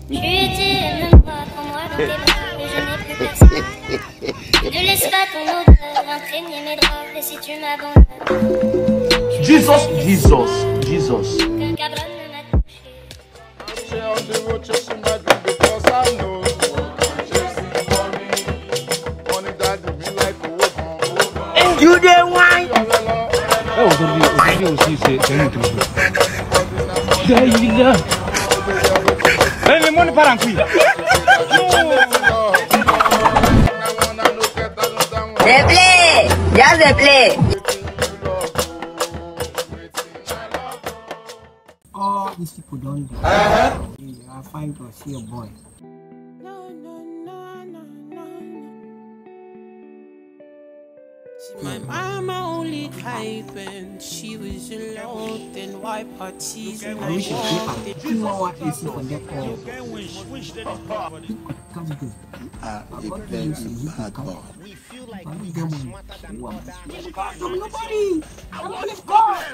Tu étais le moi, prends-moi dans tes bras, et je n'ai plus personne. Ne laisse pas ton odeur imprégner mes draps, et si tu m'abandonnes. Jesus. Que cabron ne m'a touché. You the wine. Oh, aussi c'est un autre chose. Le monde part en couille. They play. Just they play. All these people don't do. You are fine to see a boy. My mama only cried when she was alone, then wipe her tears and I wish you could know what is for that all. You could come good. A very bad boy. Nobody. I'm only God.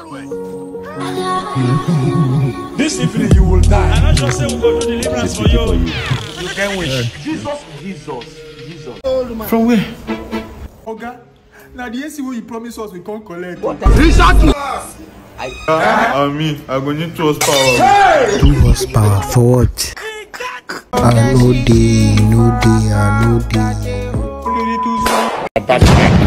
This evening you will die. I'm not just saying we're going to do deliverance for you. You can wish. Jesus. From where? Oga. Now the AC you promise us we can't collect. I mean, I'm going to 2 horsepower. Hey! 2 horsepower for what? No day.